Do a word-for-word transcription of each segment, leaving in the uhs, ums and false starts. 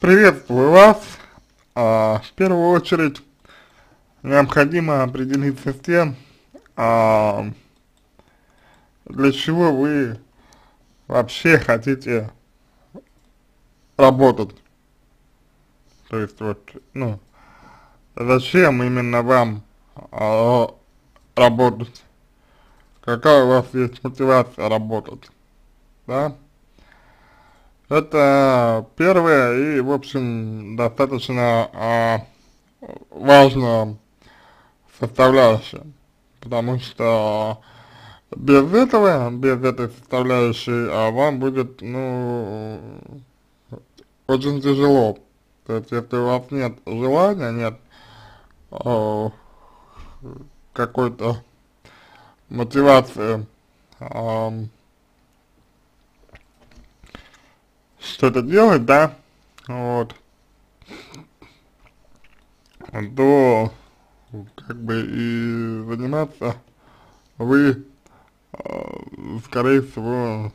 Приветствую вас. А, в первую очередь необходимо определиться с тем, а, для чего вы вообще хотите работать. То есть вот, ну, зачем именно вам а, работать? Какая у вас есть мотивация работать, да? Это первое и, в общем, достаточно а, важная составляющая, потому что без этого, без этой составляющей, а, вам будет, ну, очень тяжело. То есть, если у вас нет желания, нет э, какой-то мотивации э, что-то делать, да, вот, то, как бы, и заниматься вы, э, скорее всего,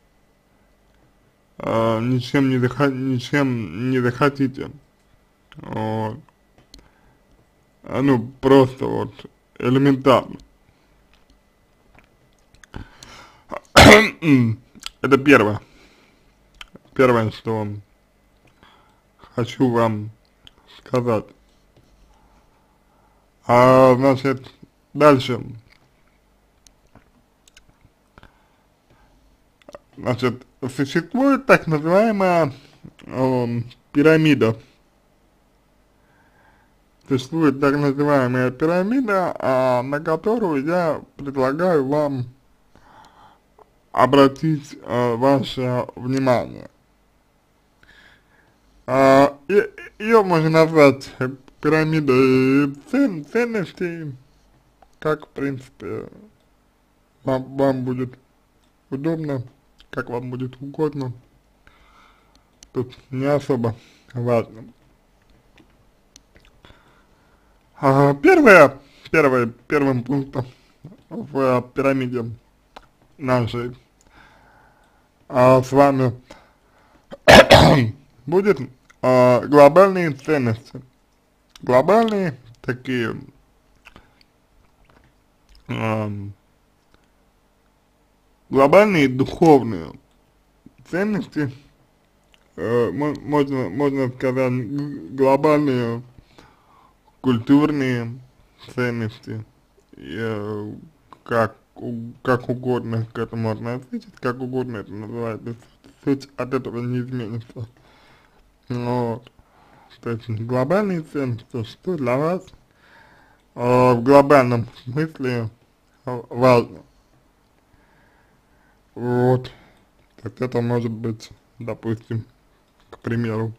э, ничем не захо ничем не захотите. Вот. А, ну, просто вот элементарно. Это первое. Первое, что хочу вам сказать. А, значит, дальше. Значит, существует так называемая э, пирамида. Существует так называемая пирамида, а, на которую я предлагаю вам обратить э, ваше внимание. А, и, ее можно назвать пирамидой цен, ценностей, как, в принципе, вам, вам будет удобно, как вам будет угодно. Тут не особо важно. А, первое, первое, первым пунктом в пирамиде нашей а, с вами будет а, глобальные ценности. Глобальные такие а, глобальные духовные ценности, э, можно, можно сказать, глобальные культурные ценности, э, как, как угодно к этому относитесь, как угодно это называется, суть от этого не изменится. Вот. То есть глобальные ценности, что для вас э, в глобальном смысле э, важно. Вот. Так это может быть, допустим, к примеру,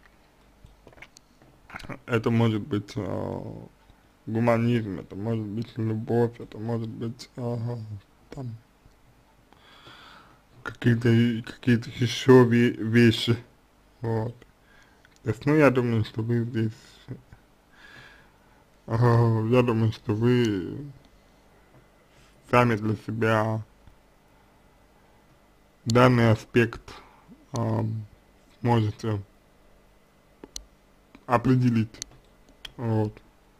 это может быть э, гуманизм, это может быть любовь, это может быть э, там какие-то какие-то еще вещи, вот. То есть, ну, я думаю, что вы здесь, э, я думаю, что вы сами для себя данный аспект э, можете определить, вот.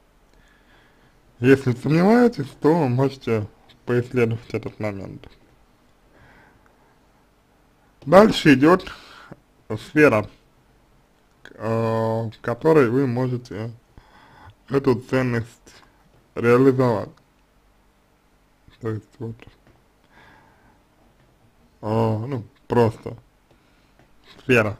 Если сомневаетесь, то можете поисследовать этот момент. Дальше идет сфера, э, в которой вы можете эту ценность реализовать. То есть вот, э, ну, просто сфера.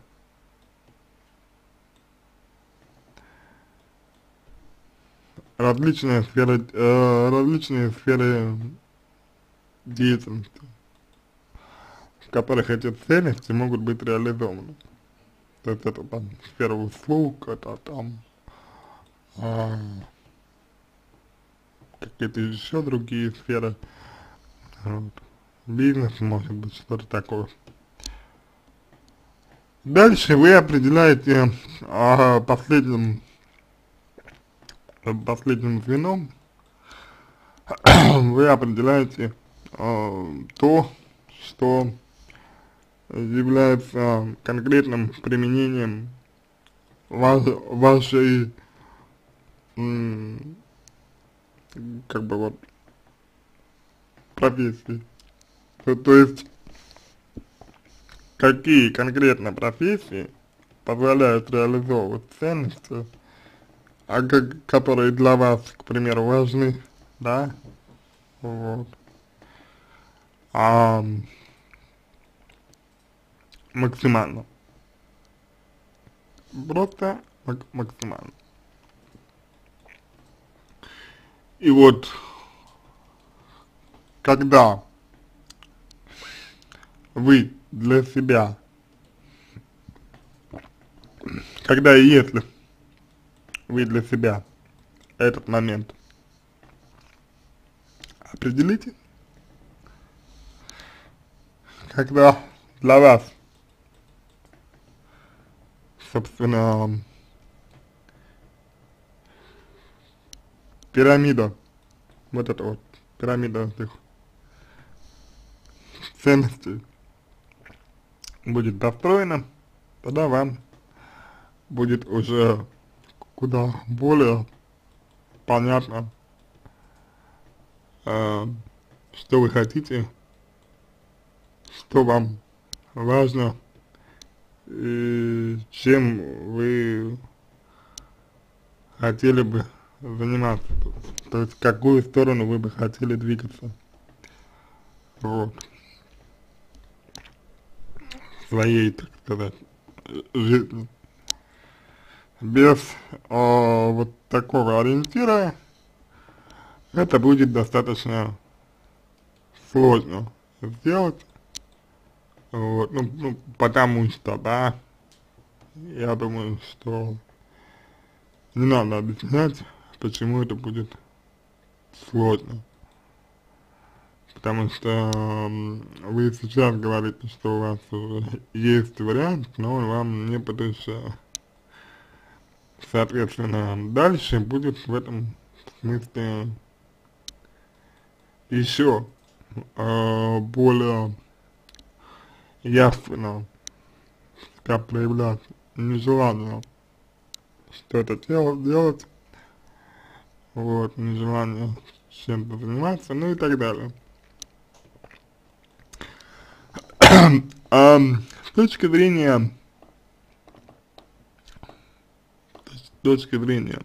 Различные сферы, э, различные сферы деятельности, в которых эти ценности могут быть реализованы. То есть это там сфера услуг, это там а, какие-то еще другие сферы, вот. Бизнес, может быть, что-то такое. Дальше вы определяете а, последним, последним звеном, вы определяете а, то, что является конкретным применением ваш, вашей, м, как бы вот, профессии. То, то есть, какие конкретно профессии позволяют реализовывать ценности, а как, которые для вас, к примеру, важны, да, вот, а, максимально, просто мак максимально. И вот, когда вы для себя, когда и если вы для себя этот момент определите, когда для вас, собственно, пирамида, вот эта вот пирамида этих ценностей будет достроена, тогда вам будет уже куда более понятно, э, что вы хотите, что вам важно, и чем вы хотели бы заниматься, то есть в какую сторону вы бы хотели двигаться, вот, в своей, так сказать, жизни. Без э, вот такого ориентира это будет достаточно сложно сделать, вот, ну, ну, потому что, да, я думаю, что не надо объяснять, почему это будет сложно. Потому что м, вы сейчас говорите, что у вас уже есть вариант, но он вам не по душе. Соответственно, дальше будет в этом смысле еще э, более явственно себя проявлять нежелание что-то делать, делать, вот, нежелание чем-то заниматься, ну и так далее. А, с точки зрения, с точки зрения,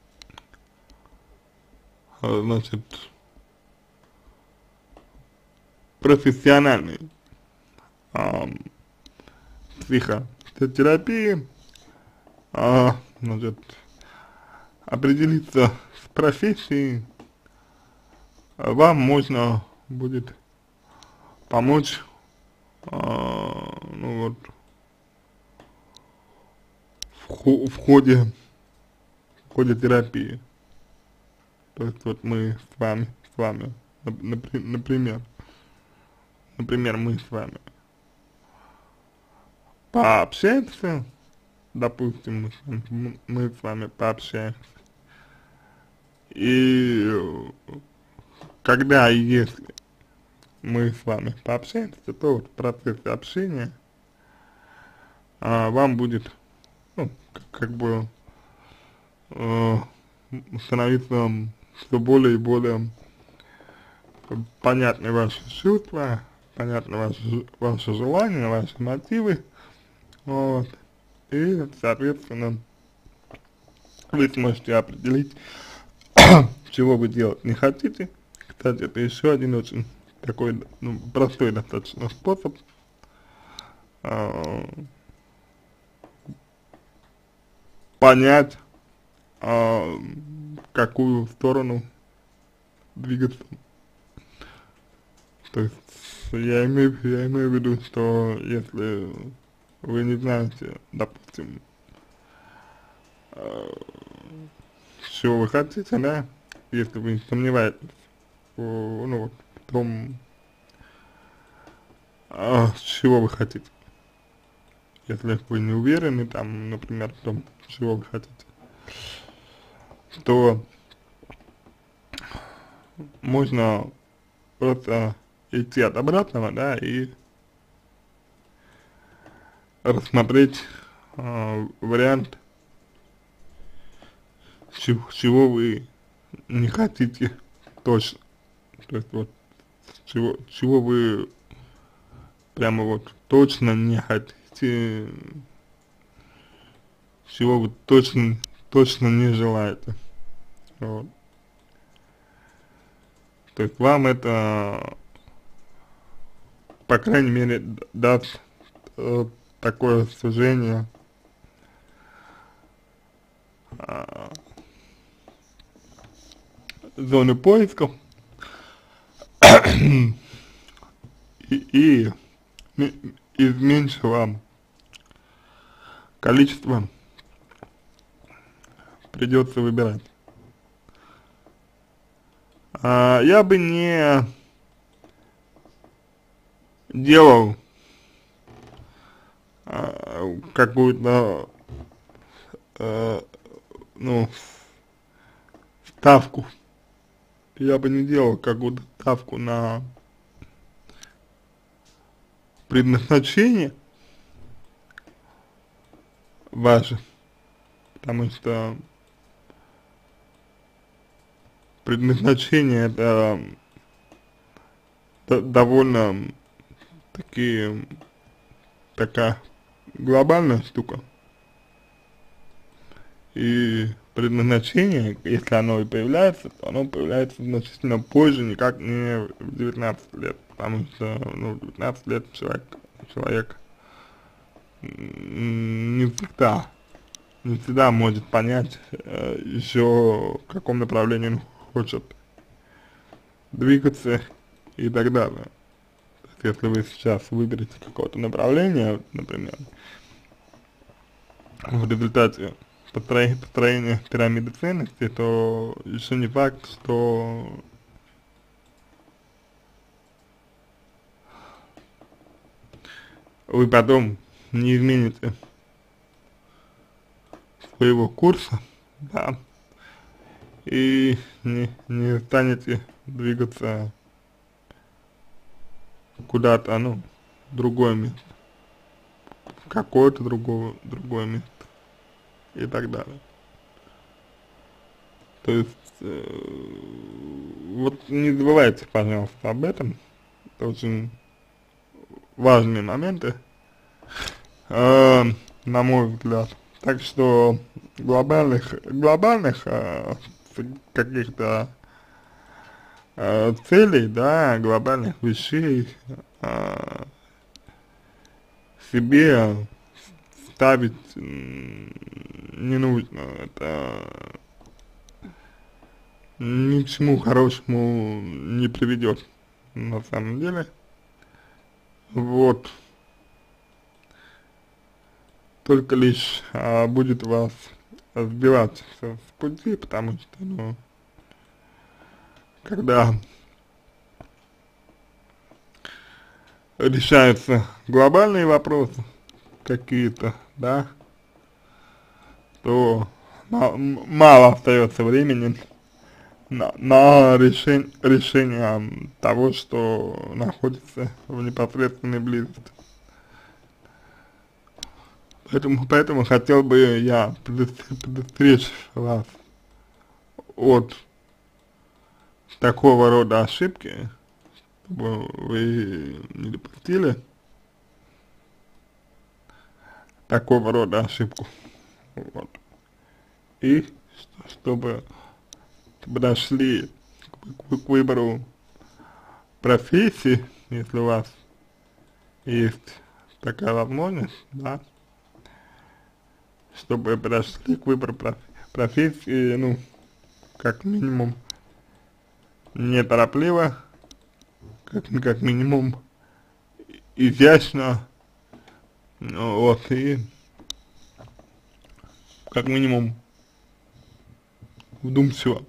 а, значит, профессиональной а, психотерапии, а, значит, определиться с профессией а, вам можно будет помочь, а, ну вот, в, хо в ходе, в ходе терапии. То есть вот мы с вами, с вами, например, например, мы с вами пообщаемся, допустим, мы с вами, мы с вами пообщаемся, и когда и если мы с вами пообщаемся, то вот в процессе общения а, вам будет, ну, как, как бы э, становиться все более и более понятны ваши чувства, понятны ваши, ваши желания, ваши мотивы, вот, и, соответственно, вы сможете определить, чего вы делать не хотите. Кстати, это еще один очень такой, ну, простой достаточно способ э, понять, э, в какую сторону двигаться. То есть я имею, я имею в виду, что если вы не знаете, допустим, э, чего вы хотите, да, если вы сомневаетесь в, ну, в том, а, чего вы хотите, если вы не уверены, там, например, в том, чего вы хотите, то можно просто идти от обратного, да, и рассмотреть э, вариант чего, чего вы не хотите точно, то есть вот чего, чего вы прямо вот точно не хотите, чего вы точно, точно не желаете, вот. То есть вам это, по крайней мере, даст э, такое сужение э, зоны поисков и, и из меньшего количества придется выбирать. А, я бы не делал а, какую-то, а, ну, ставку. Я бы не делал какую-то ставку на предназначение ваше, потому что предназначение это д- довольно такие, такая глобальная штука. И предназначение, если оно и появляется, то оно появляется значительно позже, никак не в девятнадцать лет, потому что, ну, в девятнадцать лет человек, человек м, не всегда, не всегда может понять э, еще в каком направлении он хочет двигаться и так далее. То есть, если вы сейчас выберете какое-то направление, например, в результате построения, построения пирамиды ценностей, то еще не факт, что вы потом не измените своего курса, да, и не, не станете двигаться куда-то, ну, в другое место, в какое-то другое, другое место и так далее. То есть, э, вот не забывайте, пожалуйста, об этом, это очень важные моменты, э, на мой взгляд. Так что глобальных, глобальных э, каких-то э, целей, да, глобальных вещей э, себе ставить м, не нужно. Это ни к чему хорошему не приведет на самом деле. Вот. Только лишь а, будет вас сбивать с пути, потому что, ну, когда решаются глобальные вопросы какие-то, да, то ма- мало остается времени на, на решение, решение того, что находится в непосредственной близости. Поэтому, поэтому хотел бы я предостеречь вас от такого рода ошибки, чтобы вы не допустили такого рода ошибку. Вот. И чтобы подошли к, к выбору профессии, если у вас есть такая возможность, да, чтобы подошли к выбору проф, профессии, ну, как минимум, неторопливо, как, как минимум, изящно, ну, вот, и как минимум вдумчиво.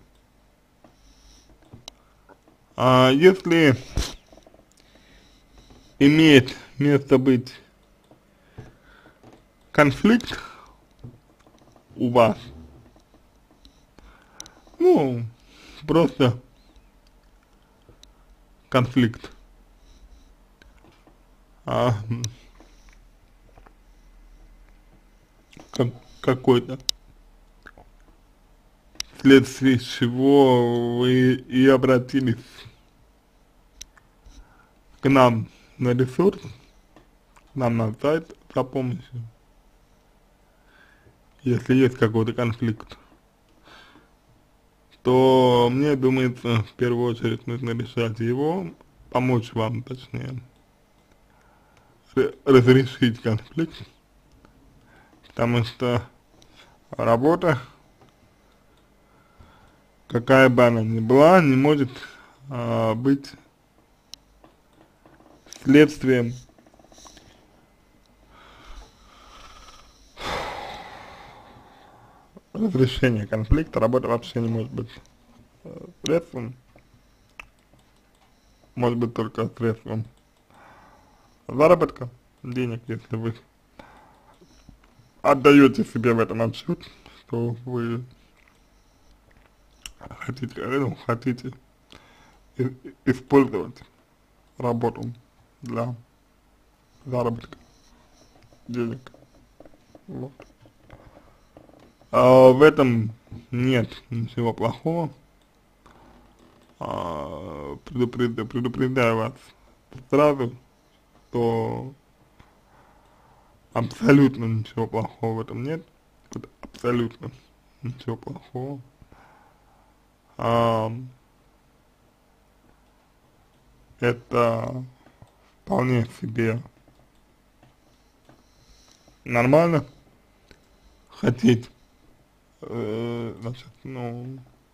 А если имеет место быть конфликт у вас, ну, просто конфликт, а, как, какой-то, вследствие чего вы и обратились к нам на ресурс, к нам на сайт за помощью, если есть какой-то конфликт, то мне думается, в первую очередь нужно решать его, помочь вам, точнее, разрешить конфликт, потому что работа, какая бы она ни была, не может а, быть следствием разрешения конфликта. Работа вообще не может быть э, средством, может быть только средством заработка денег, если вы отдаете себе в этом отчет, что вы хотите, ну, хотите и, использовать работу для заработка денег. Вот. А в этом нет ничего плохого. А, предупреждаю, предупреждаю вас сразу, что абсолютно ничего плохого в этом нет. Вот абсолютно ничего плохого. А, это вполне себе нормально хотеть, э, значит, ну,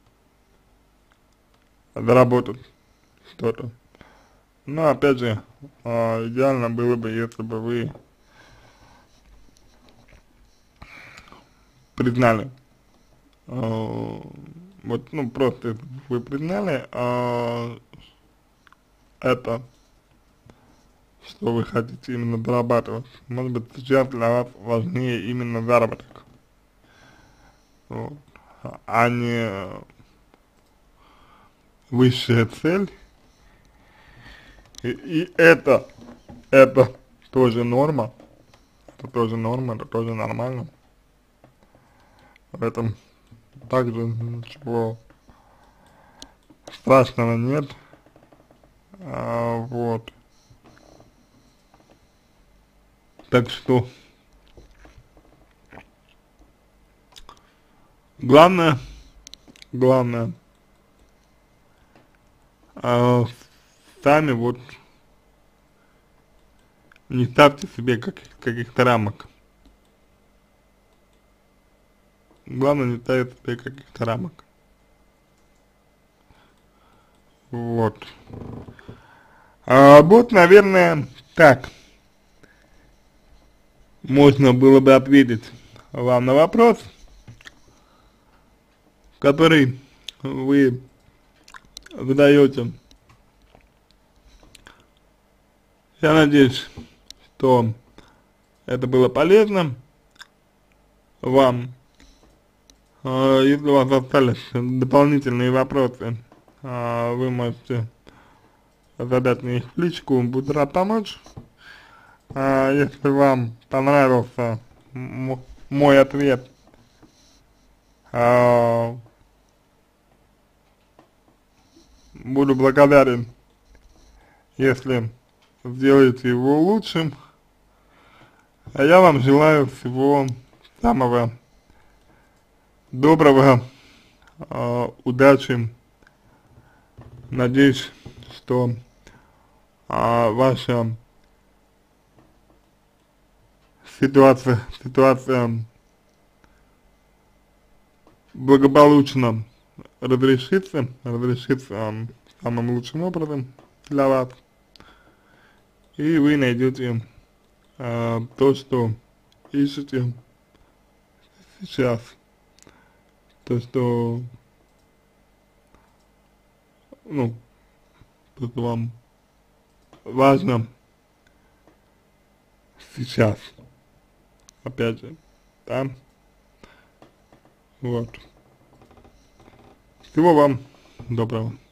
заработать что-то. Но опять же, э, идеально было бы, если бы вы признали, э, вот, ну, просто вы признали э, это, что вы хотите именно зарабатывать. Может быть, сейчас для вас важнее именно заработок, вот, а не высшая цель. И, и это, это тоже норма, это тоже норма, это тоже нормально. В этом также ничего страшного нет, а, вот. Так что главное, главное, а, сами вот не ставьте себе каких- каких-то рамок. Главное, не ставить себе каких-то рамок. Вот. А, вот, наверное, так можно было бы ответить вам на вопрос, который вы задаете. Я надеюсь, что это было полезно вам. А, если у вас остались дополнительные вопросы, а, вы можете задать мне их в личку, буду рад помочь. А, если вам понравился м- мой ответ, а, буду благодарен, если сделаете его лучшим. А я вам желаю всего самого доброго, э, удачи. Надеюсь, что э, ваша ситуация, ситуация благополучно разрешится, разрешится э, самым лучшим образом для вас. И вы найдете э, то, что ищете сейчас, то, что, ну, то, что вам важно сейчас, опять же, да, вот. Всего вам доброго.